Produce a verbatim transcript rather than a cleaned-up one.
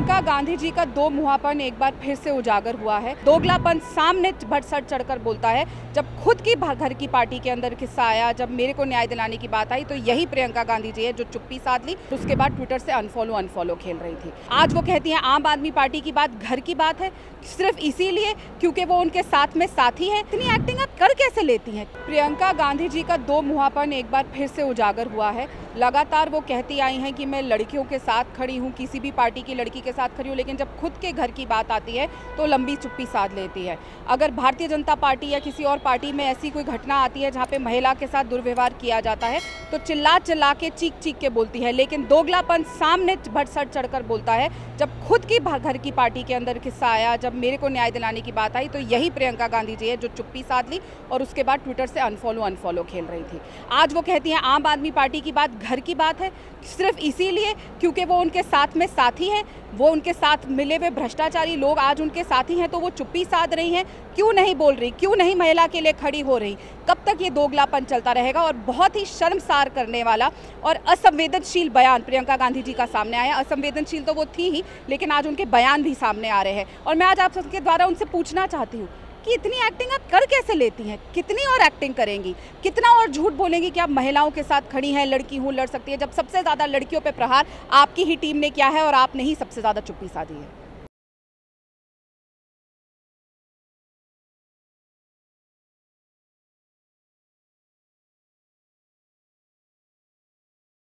प्रियंका गांधी जी का दो मुहापन एक बार फिर से उजागर हुआ है। दोगलापन सामने बढ़ सर चढ़कर बोलता है। जब खुद की घर की पार्टी के अंदर किस्सा आया, जब मेरे को न्याय दिलाने की बात आई, तो यही प्रियंका गांधी जी है जो चुप्पी साध ली। उसके बाद ट्विटर से अनफॉलो अनफॉलो खेल रही थी। आज वो कहती हैं आम आदमी पार्टी की बात घर की बात है, सिर्फ इसीलिए क्योंकि वो उनके साथ में साथी है। इतनी एक्टिंग आप कर कैसे लेती हैं? प्रियंका गांधी जी का दो मुहापन एक बार फिर से उजागर हुआ है। लगातार वो कहती आई हैं कि मैं लड़कियों के साथ खड़ी हूँ, किसी भी पार्टी की लड़की के साथ खड़ी हूँ, लेकिन जब खुद के घर की बात आती है तो लंबी चुप्पी साध लेती है। अगर भारतीय जनता पार्टी या किसी और पार्टी में ऐसी कोई घटना आती है जहाँ पे महिला के साथ दुर्व्यवहार किया जाता है तो चिल्ला चिल्ला के चीख चीख के बोलती है, लेकिन दोगलापन सामने बढ़ सर चढ़कर बोलता है। जब खुद की घर की पार्टी के अंदर किस्सा आया, जब मेरे को न्याय दिलाने की बात आई, तो यही प्रियंका गांधी जी है जो चुप्पी साध ली और उसके बाद ट्विटर से अनफॉलो अनफॉलो खेल रही थी। आज वो कहती हैं आम आदमी पार्टी की बात घर की बात है, सिर्फ इसीलिए क्योंकि वो उनके साथ में साथी हैं। वो उनके साथ मिले हुए भ्रष्टाचारी लोग आज उनके साथी हैं, तो वो चुप्पी साध रही हैं। क्यों नहीं बोल रही, क्यों नहीं महिला के लिए खड़ी हो रही? कब तक ये दोगलापन चलता रहेगा? और बहुत ही शर्मसार करने वाला और असंवेदनशील बयान प्रियंका गांधी जी का सामने आया। असंवेदनशील तो वो थी ही, लेकिन आज उनके बयान भी सामने आ रहे हैं। और मैं आज आप सबके द्वारा उनसे पूछना चाहती हूँ कि इतनी एक्टिंग आप कर कैसे लेती हैं? कितनी और एक्टिंग करेंगी? कितना और झूठ बोलेंगी कि आप महिलाओं के साथ खड़ी हैं, लड़की हूँ, लड़ सकती है, जब सबसे ज़्यादा लड़कियों पे प्रहार आपकी ही टीम ने किया है और आपने ही सबसे ज़्यादा चुप्पी साधी है।